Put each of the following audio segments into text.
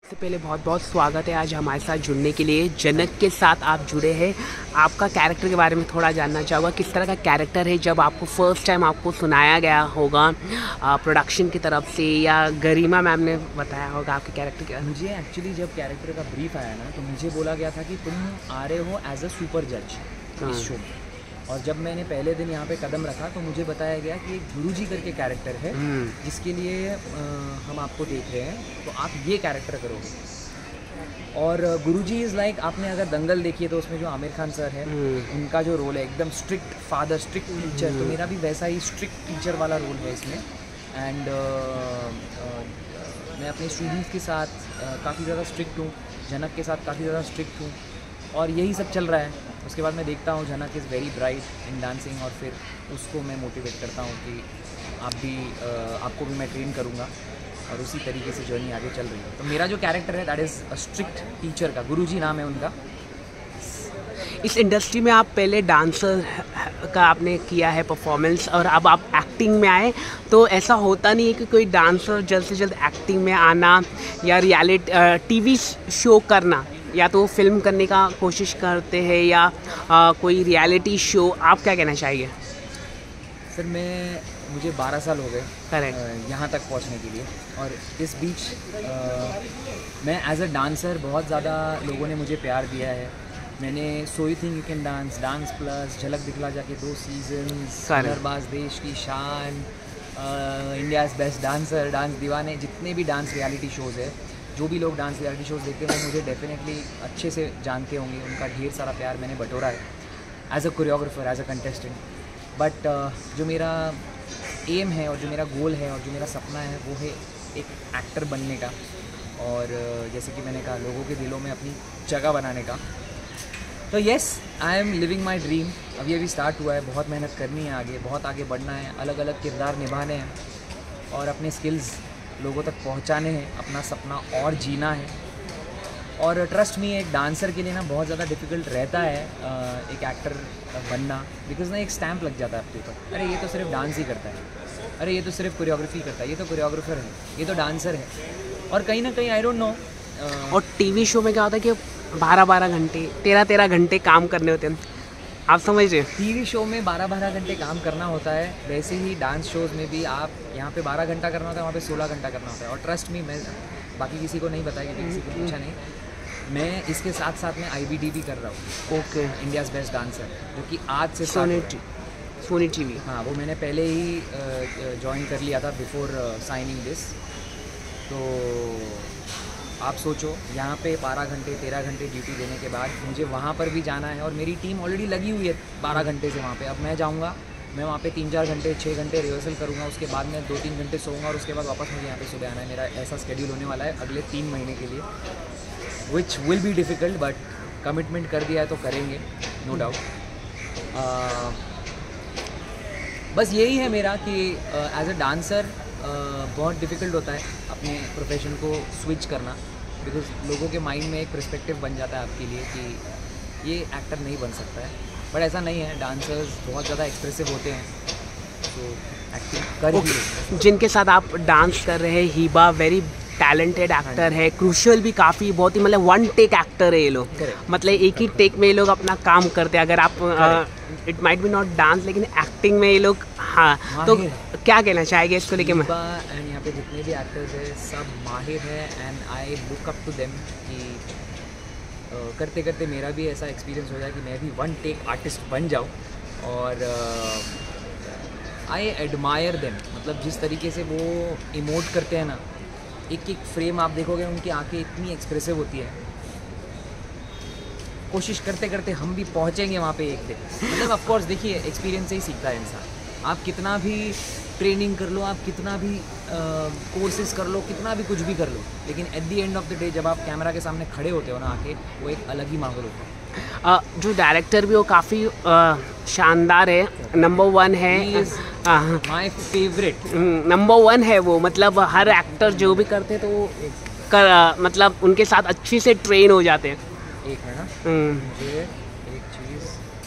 सबसे पहले बहुत बहुत स्वागत है आज हमारे साथ जुड़ने के लिए। जनक के साथ आप जुड़े हैं। आपका कैरेक्टर के बारे में थोड़ा जानना चाहूँगा, किस तरह का कैरेक्टर है जब आपको फर्स्ट टाइम आपको सुनाया गया होगा प्रोडक्शन की तरफ से, या गरिमा मैम ने बताया होगा आपके कैरेक्टर के? मुझे एक्चुअली जब कैरेक्टर का ब्रीफ आया ना, तो मुझे बोला गया था कि तुम आ रहे हो एज अ सुपर जज इस शो में। और जब मैंने पहले दिन यहाँ पे कदम रखा तो मुझे बताया गया कि एक गुरुजी करके कैरेक्टर है जिसके लिए हम आपको देख रहे हैं, तो आप ये कैरेक्टर करोगे। और गुरुजी इज़ लाइक, आपने अगर दंगल देखी है तो उसमें जो आमिर खान सर है उनका जो रोल है एकदम स्ट्रिक्ट फादर, स्ट्रिक्ट टीचर, तो मेरा भी वैसा ही स्ट्रिक्ट टीचर वाला रोल है इसमें। एंड मैं अपने स्टूडेंट्स के साथ काफ़ी ज़्यादा स्ट्रिक्ट हूँ, जनक के साथ काफ़ी ज़्यादा स्ट्रिक्ट हूँ, और यही सब चल रहा है। उसके बाद मैं देखता हूँ Janak is very bright in dancing, और फिर उसको मैं मोटिवेट करता हूँ कि आप भी आपको भी मैं ट्रेन करूँगा, और उसी तरीके से जर्नी आगे चल रही है। तो मेरा जो कैरेक्टर है that is a strict teacher का, गुरुजी नाम है उनका। इस इंडस्ट्री में आप पहले डांसर का आपने किया है परफॉर्मेंस, और अब आप एक्टिंग में आए, तो ऐसा होता नहीं है कि कोई डांसर जल्द से जल्द एक्टिंग में आना या रियलिटी टीवी शो करना, या तो फिल्म करने का कोशिश करते हैं या कोई रियलिटी शो, आप क्या कहना चाहिए? सर मुझे 12 साल हो गए करेक्ट यहाँ तक पहुँचने के लिए, और इस बीच मैं एज अ डांसर बहुत ज़्यादा लोगों ने मुझे प्यार दिया है। मैंने so you think you can dance, dance plus, झलक दिखला जाके 2 सीजन्स, हुनरबाज देश की शान, इंडियाज़ बेस्ट डांसर, डांस दीवाने, जितने भी डांस रियलिटी शोज़ है, जो भी लोग डांस रियलिटी शोज़ देखते हैं वो मुझे डेफिनेटली अच्छे से जानते होंगे। उनका ढेर सारा प्यार मैंने बटोरा है as a choreographer, as a contestant. But जो मेरा एम है और जो मेरा गोल है और जो मेरा सपना है वो है एक एक्टर बनने का, और जैसे कि मैंने कहा, लोगों के दिलों में अपनी जगह बनाने का। तो yes, I am living my dream. अभी स्टार्ट हुआ है, बहुत मेहनत करनी है, आगे बहुत आगे बढ़ना है, अलग अलग किरदार निभाने हैं, और अपने स्किल्स लोगों तक पहुंचाने हैं, अपना सपना और जीना है। और ट्रस्ट मी, एक डांसर के लिए ना बहुत ज़्यादा डिफ़िकल्ट रहता है एक एक्टर बनना, बिकॉज ना एक स्टैम्प लग जाता है आपके ऊपर, अरे ये तो सिर्फ डांस ही करता है, अरे ये तो सिर्फ कोरियोग्राफी करता है, ये तो कोरियोग्राफर है, ये तो डांसर है। और कहीं ना कहीं आई डोंट नो। और टीवी शो में क्या होता है कि 12-12 घंटे, 13-13 घंटे काम करने होते हैं, आप समझ रहे हैं? टीवी शो में 12-12 घंटे काम करना होता है, वैसे ही डांस शोज़ में भी आप यहाँ पे 12 घंटा करना होता है, वहाँ पे 16 घंटा करना होता है। और ट्रस्ट मी, मैं बाकी किसी को नहीं बताया, क्योंकि किसी को पूछा नहीं, मैं इसके साथ साथ में IBD भी कर रहा हूँ। ओके, इंडियाज़ बेस्ट डांसर, जो कि आज से सोनी टीवी, हाँ, वो मैंने पहले ही ज्वाइन कर लिया था बिफोर साइनिंग दिस। तो आप सोचो, यहाँ पे 12 घंटे 13 घंटे ड्यूटी देने के बाद मुझे वहाँ पर भी जाना है, और मेरी टीम ऑलरेडी लगी हुई है 12 घंटे से वहाँ पे। अब मैं जाऊँगा, मैं वहाँ पे 3-4 घंटे 6 घंटे रिहर्सल करूँगा, उसके बाद मैं 2-3 घंटे सोऊंगा, और उसके बाद वापस मुझे यहाँ पे सुबह आना है। मेरा ऐसा शेड्यूल होने वाला है अगले 3 महीने के लिए, which will be difficult, but commitment कर दिया है तो करेंगे, नो डाउट। बस यही है मेरा कि एज अ डांसर बहुत डिफ़िकल्ट होता है अपने प्रोफेशन को स्विच करना, बिकॉज लोगों के माइंड में एक पर्सपेक्टिव बन जाता है आपके लिए कि ये एक्टर नहीं बन सकता है, बट ऐसा नहीं है। डांसर्स बहुत ज़्यादा एक्सप्रेसिव होते हैं, तो एक्टिंग कर ही। जिनके साथ आप डांस कर रहे हैं, हिबा वेरी टैलेंटेड एक्टर है, क्रूशल भी काफ़ी, बहुत ही मतलब 1 टेक एक्टर है ये लोग, मतलब एक ही टेक में ये लोग अपना काम करते हैं। अगर आप it might be not dance, लेकिन एक्टिंग में ये लोग, हाँ, तो क्या कहना चाहेंगे इसको लेके? मैं एंड यहाँ पे जितने भी एक्टर्स हैं सब माहिर हैं, and I look up to them कि करते करते मेरा भी ऐसा एक्सपीरियंस हो जाए कि मैं भी 1 टेक आर्टिस्ट बन जाऊँ। और आई एडमायर देम, मतलब जिस तरीके से वो इमोट करते हैं ना, एक एक फ्रेम आप देखोगे, उनकी आंखें इतनी एक्सप्रेसिव होती है। कोशिश करते करते हम भी पहुंचेंगे वहाँ पे एक दिन, मतलब ऑफ कोर्स देखिए, एक्सपीरियंस से ही सीखता है इंसान। आप कितना भी ट्रेनिंग कर लो, आप कितना भी कोर्सेज कर लो, कितना भी कुछ भी कर लो, लेकिन at the end of the day जब आप कैमरा के सामने खड़े होते हो ना, आके वो एक अलग ही माहौल होता है। जो डायरेक्टर भी वो काफ़ी शानदार है, नंबर 1 है, माय फेवरेट, नंबर 1 है वो। मतलब हर एक्टर जो भी करते तो वो मतलब उनके साथ अच्छे से ट्रेन हो जाते हैं। एक है ना, मुझे एक चीज़,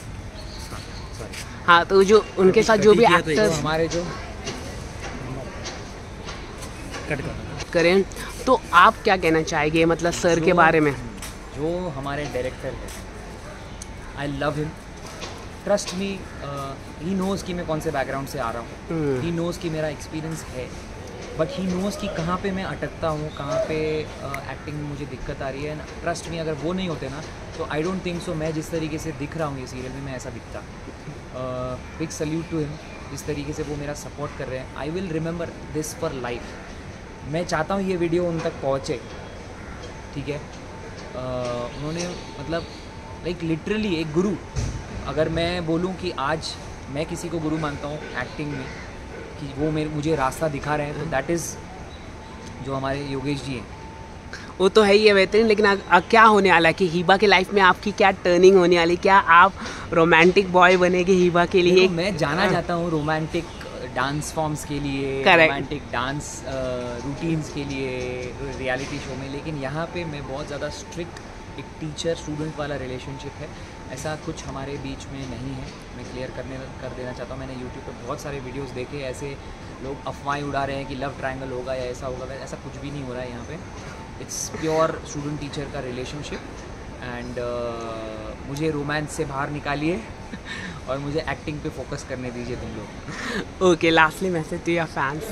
हाँ, तो जो उनके साथ जो भी एक्टर्स हमारे जो करें, तो आप क्या कहना चाहेंगे मतलब सर के बारे में? जो हमारे डायरेक्टर है, I love him, trust me, he knows कि मैं कौन से बैकग्राउंड से आ रहा हूँ, ही नोज़ कि मेरा एक्सपीरियंस है, बट ही नोज़ कि कहाँ पे मैं अटकता हूँ, कहाँ पे एक्टिंग में मुझे दिक्कत आ रही है। ट्रस्ट मी, अगर वो नहीं होते ना तो आई डोंट थिंक सो मैं जिस तरीके से दिख रहा हूँ ये सीरियल में मैं ऐसा दिखता। बिग सल्यूट टू हिम, जिस तरीके से वो मेरा सपोर्ट कर रहे हैं। I will remember this for life. मैं चाहता हूँ ये वीडियो उन तक पहुँचे, ठीक है। उन्होंने मतलब लाइक लिटरली एक गुरु, अगर मैं बोलूँ कि आज मैं किसी को गुरु मानता हूँ एक्टिंग में कि वो मुझे रास्ता दिखा रहे हैं, तो दैट इज़ जो हमारे योगेश जी हैं। वो तो है ही है बेहतरीन, लेकिन क्या होने वाला है कि हिबा के लाइफ में आपकी क्या टर्निंग होने वाली, क्या आप रोमांटिक बॉय बनेंगे हिबा के लिए? मैं जाना चाहता हूँ रोमांटिक डांस फॉर्म्स के लिए, रोमांटिक डांस रूटीन्स के लिए रियलिटी शो में, लेकिन यहाँ पे मैं बहुत ज़्यादा स्ट्रिक्ट एक टीचर स्टूडेंट वाला रिलेशनशिप है, ऐसा कुछ हमारे बीच में नहीं है। मैं क्लियर कर देना चाहता हूँ। मैंने यूट्यूब पे बहुत सारे वीडियोस देखे, ऐसे लोग अफवाहें उड़ा रहे हैं कि लव ट्रायंगल होगा या ऐसा होगा, ऐसा कुछ भी नहीं हो रहा है यहाँ पे। इट्स प्योर स्टूडेंट टीचर का रिलेशनशिप एंड मुझे रोमांस से बाहर निकालिए और मुझे एक्टिंग पे फोकस करने दीजिए तुम लोग। Okay, lastly message to your fans.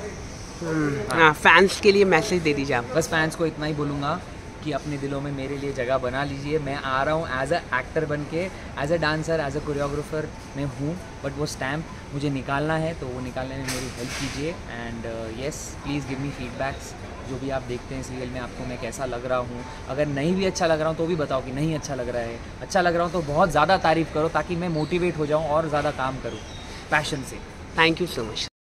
Fans के लिए मैसेज दे दीजिए आप। बस फैंस को इतना ही बोलूँगा कि अपने दिलों में मेरे लिए जगह बना लीजिए। मैं आ रहा हूँ एज अ एक्टर बन के, as a dancer, as a choreographer मैं हूँ, बट वो स्टैम्प मुझे निकालना है, तो वो निकालने में मेरी हेल्प कीजिए। And yes, please give me feedbacks, जो भी आप देखते हैं सीरियल में आपको मैं कैसा लग रहा हूँ। अगर नहीं भी अच्छा लग रहा हूँ तो भी बताओ कि नहीं अच्छा लग रहा है। अच्छा लग रहा हूँ तो बहुत ज़्यादा तारीफ़ करो, ताकि मैं मोटिवेट हो जाऊँ और ज़्यादा काम करूँ पैशन से। Thank you so much.